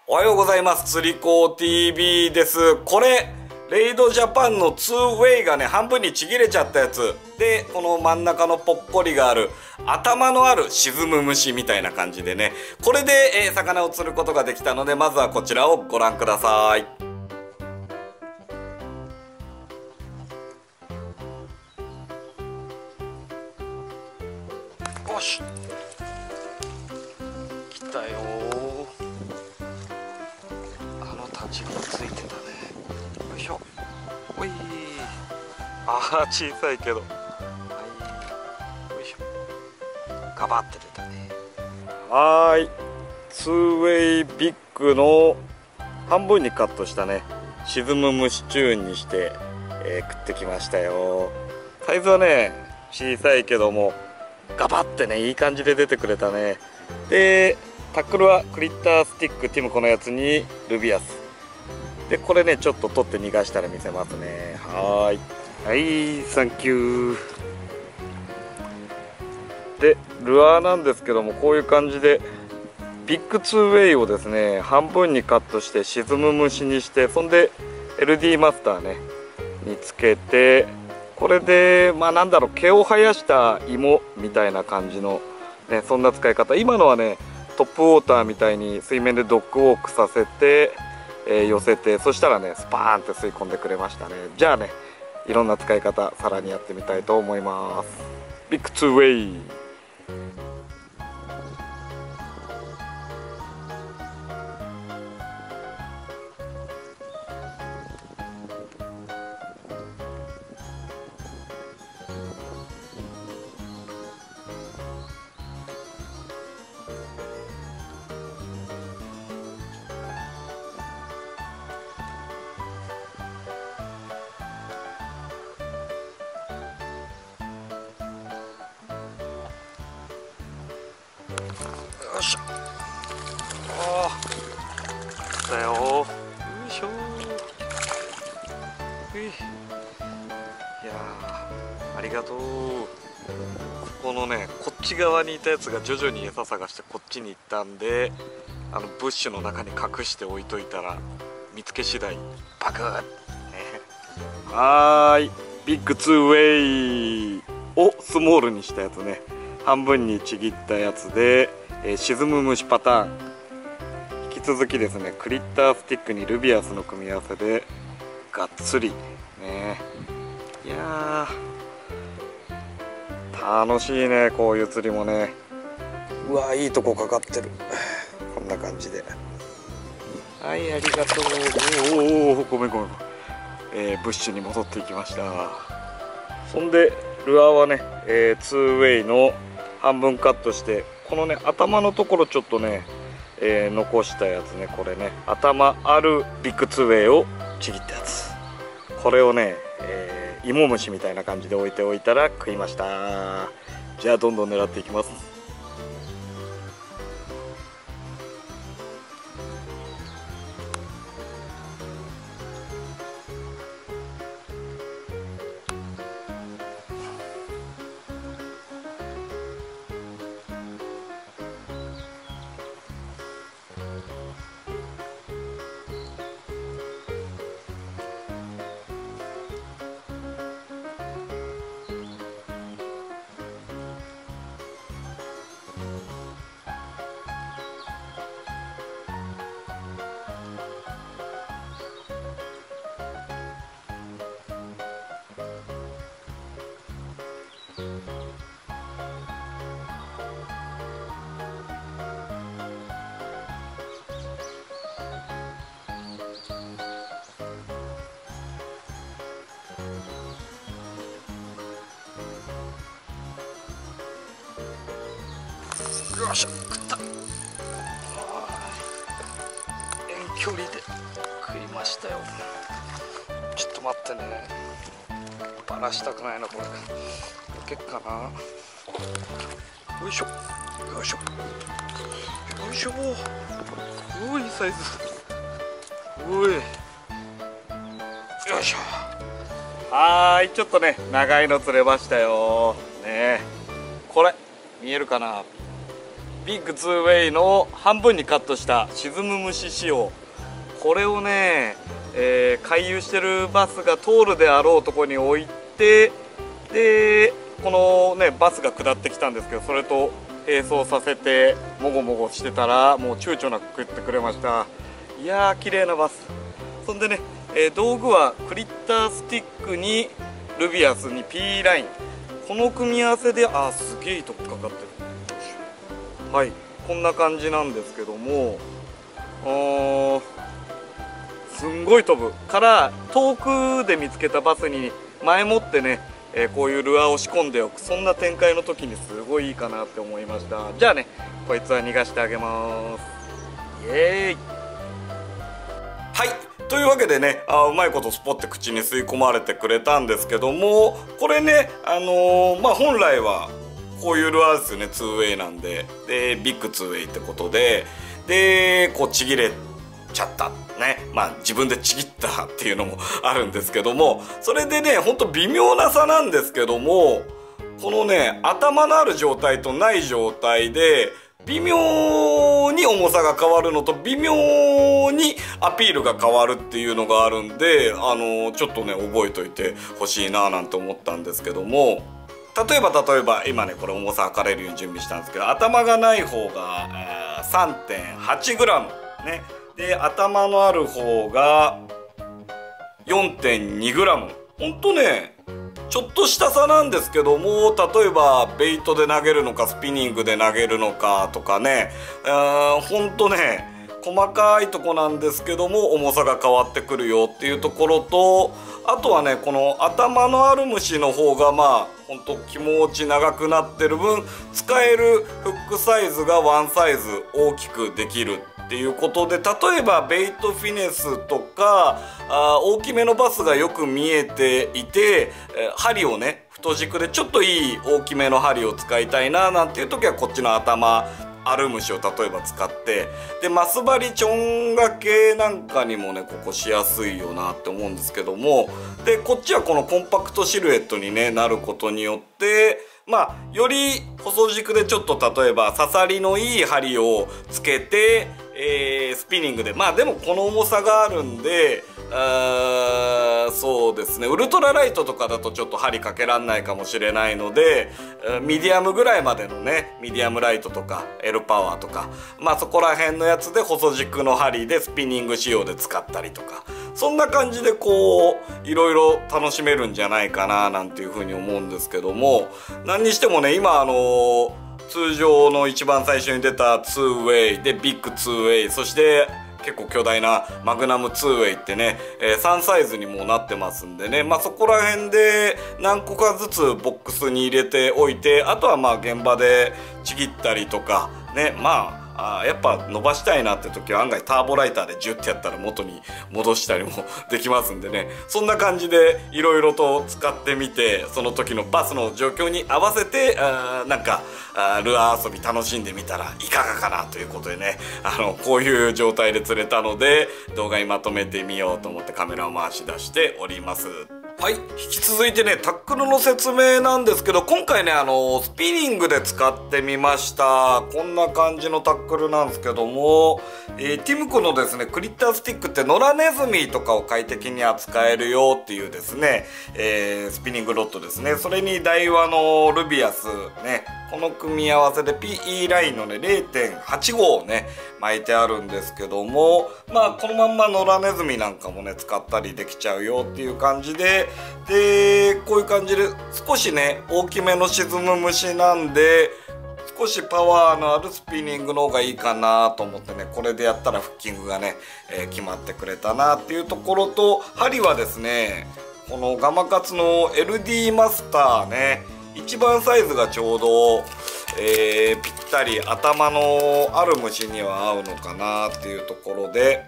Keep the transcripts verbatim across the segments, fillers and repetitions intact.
おはようございます。釣り子 ティービー です。これ、レイドジャパンのツーウェイがね、半分にちぎれちゃったやつ。で、この真ん中のぽっこりがある、頭のある沈む虫みたいな感じでね、これで、えー、魚を釣ることができたので、まずはこちらをご覧ください。よし。来たよー。あの立ちがついてたね。よいしょ。おい。ああ、小さいけど。はい。よいしょ。ガバって出たね。はーい。ツーウェイビッグの半分にカットしたね、沈む虫チューンにして、えー、食ってきましたよ。サイズはね、小さいけども、ガバってね、いい感じで出てくれたね。で、タックルはクリッタースティックティムコのやつにルビアス。で、これね、ちょっと取って逃がしたら見せますね。はーい。はい、サンキュー。で、ルアーなんですけども、こういう感じで、ビッグツーウェイをですね、半分にカットして沈む虫にして、そんで エルディー マスターね、につけて、これで、まあなんだろう、毛を生やした芋みたいな感じの、ね、そんな使い方。今のはね、トップウォーターみたいに水面でドッグウォークさせて、えー、寄せて、そしたらね、スパーンって吸い込んでくれましたね。じゃあね、いろんな使い方、さらにやってみたいと思います。ビッグツーウェイ。よいしょ。ああ、来たよ。よいしょ。いやー、ありがとう。ここのね、こっち側にいたやつが徐々に餌探してこっちに行ったんで、あのブッシュの中に隠して置いといたら、見つけ次第パクッ、ね、はーい、ビッグツーウェイをスモールにしたやつね、半分にちぎったやつで、えー、沈む虫パターン。引き続きですね、クリッタースティックにルビアスの組み合わせでがっつりね。いやー、楽しいね、こういう釣りもね。うわー、いいとこかかってる。こんな感じで、はい、ありがとう。おお、ごめんごめん、えー、ブッシュに戻っていきました。そんでルアーはね、えー、ツーウェイの半分カットして、このね、頭のところちょっとね、えー、残したやつね、これね、頭あるビッグツーウェイをちぎったやつ。これをね、えー、芋虫みたいな感じで置いておいたら食いました。じゃあどんどん狙っていきます。よっしゃ、食った。遠距離で食いましたよ。ちょっと待ってね、バラしたくないなこれ。いけっかな。よいしょよいしょよいしょ。おい、いいサイズ。おい、よいしょ。はーい、ちょっとね長いの釣れましたよね。これ見えるかな。 ビッグツーウェイの半分にカットした沈む虫仕様、これをね、えー、回遊してるバスが通るであろうところに置いて、でこのねバスが下ってきたんですけど、それと並走させてもごもごしてたらもう躊躇なく食ってくれました。いやー綺麗なバス。そんでね、えー、道具はクリッタースティックにルビアスに P ライン、この組み合わせで、あーすげえとこかかってる。はい、こんな感じなんですけども、あーすんごい飛ぶから遠くで見つけたバスに前もってね、えー、こういうルアーを仕込んでおく、そんな展開の時にすごいいいかなって思いました。じゃあね、こいつは逃がしてあげます。イエーイ。はい、というわけでね、あうまいことスポって口に吸い込まれてくれたんですけども、これね、あのー、まあ本来はこういうルアーですよね、ツーウェイなんで、でビッグツーウェイってことで、でこうちぎれちゃったね、まあ自分でちぎったっていうのもあるんですけども、それでねほんと微妙な差なんですけども、このね頭のある状態とない状態で微妙に重さが変わるのと微妙にアピールが変わるっていうのがあるんで、あのちょっとね覚えといてほしいななんて思ったんですけども、例えば例えば今ねこれ重さ測れるように準備したんですけど、頭がない方が、えー、さんてんはちグラム ね、で頭のある方が よんてんにグラム、 ほんとねちょっとした差なんですけども、例えばベイトで投げるのかスピニングで投げるのかとかね、えー、ほんとね細かいとこなんですけども重さが変わってくるよっていうところと、あとはねこの頭のある虫の方がまあほんと気持ち長くなってる分、使えるフックサイズがワンサイズ大きくできるっていうことで、例えばベイトフィネスとかあ大きめのバスがよく見えていて、え針をね太軸でちょっといい大きめの針を使いたいななんていう時はこっちの頭アルムシを例えば使って、でマス針ちょんがけなんかにもねここしやすいよなって思うんですけども、でこっちはこのコンパクトシルエットに、ね、なることによってまあより細軸でちょっと例えば刺さりのいい針をつけて、えー、スピニングで、まあでもこの重さがあるんで、あそうですねウルトラライトとかだとちょっと針かけらんないかもしれないので、ミディアムぐらいまでのねミディアムライトとか L パワーとか、まあそこら辺のやつで細軸の針でスピニング仕様で使ったりとか、そんな感じでこういろいろ楽しめるんじゃないかななんていうふうに思うんですけども、何にしてもね今あのー、通常の一番最初に出たツーウェイでビッグツーウェイ、そして結構巨大なマグナムツーウェイってね、えー、さんサイズにもなってますんでね、まあそこら辺で何個かずつボックスに入れておいて、あとはまあ現場でちぎったりとかね、まああやっぱ伸ばしたいなって時は案外ターボライターでジュッてやったら元に戻したりもできますんでね、そんな感じでいろいろと使ってみて、その時のバスの状況に合わせてあなんかあルアー遊び楽しんでみたらいかがかなということでね、あのこういう状態で釣れたので動画にまとめてみようと思ってカメラを回し出しております。はい、引き続いてねタックルの説明なんですけど、今回ねあのスピニングで使ってみました。こんな感じのタックルなんですけども、えー、ティムコのですねクリッタースティックって野良ネズミとかを快適に扱えるよっていうですね、えー、スピニングロッドですね。それにダイワのルビアスね、この組み合わせで ピーイー ラインのね れいてんはちご をね巻いてあるんですけども、まあこのまんま野良ネズミなんかもね使ったりできちゃうよっていう感じで、でこういう感じで少しね大きめの沈む虫なんで少しパワーのあるスピニングの方がいいかなと思ってね、これでやったらフッキングがね、えー、決まってくれたなっていうところと、針はですねこのガマカツの エルディー マスターね、一番サイズがちょうど、えー、ぴったり頭のある虫には合うのかなっていうところで、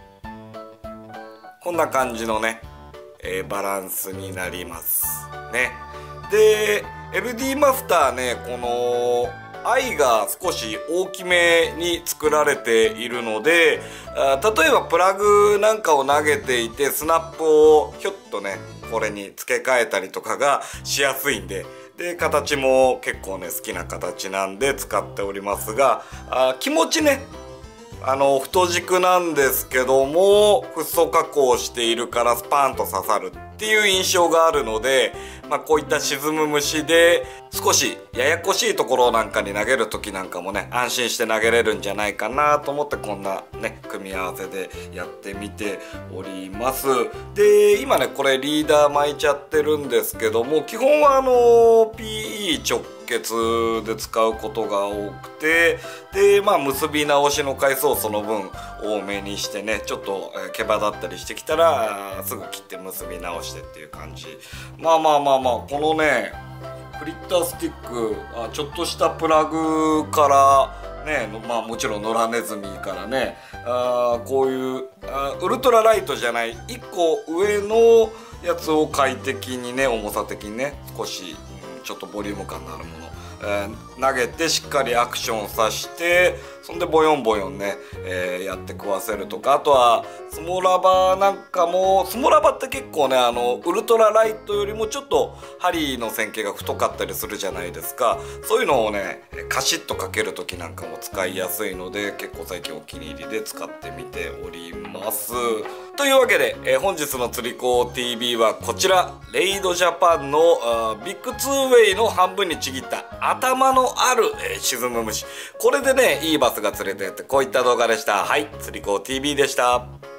こんな感じのね、えー、バランスになりますね。で エルディー マスターね、このアイが少し大きめに作られているので、あ例えばプラグなんかを投げていてスナップをひょっとねこれに付け替えたりとかがしやすいんで、 で形も結構ね好きな形なんで使っておりますが、あ気持ちねあの太軸なんですけどもフッ素加工しているからスパーンと刺さるっていう印象があるので、まあ、こういった沈む虫で少しややこしいところなんかに投げる時なんかもね安心して投げれるんじゃないかなと思ってこんなね組み合わせでやってみております。で今ねこれリーダー巻いちゃってるんですけども基本はあの ピーイー 直結で使うことが多くてでまあ結び直しの回数をその分多めにしてねちょっと毛羽だったりしてきたらすぐ切って結び直してっていう感じ。まあまあまあまあこのねフリッタースティックあちょっとしたプラグからねまあもちろん野良ネズミからねあこういうあウルトラライトじゃないいっこ上のやつを快適にね重さ的にね少し、うん、ちょっとボリューム感のあるものえー、投げてしっかりアクションさしてそんでボヨンボヨンね、えー、やって食わせるとかあとはスモラバなんかもスモラバって結構ねあのウルトラライトよりもちょっと針の線形が太かったりするじゃないですか。そういうのをねカシッとかける時なんかも使いやすいので結構最近お気に入りで使ってみております。というわけで、えー、本日の釣り子 ティービー はこちらレイドジャパンのビッグツーウェイの半分にちぎった頭のある、えー、沈む虫これでねいいバスが釣れてってこういった動画でした。はい釣り子 ティービー でした。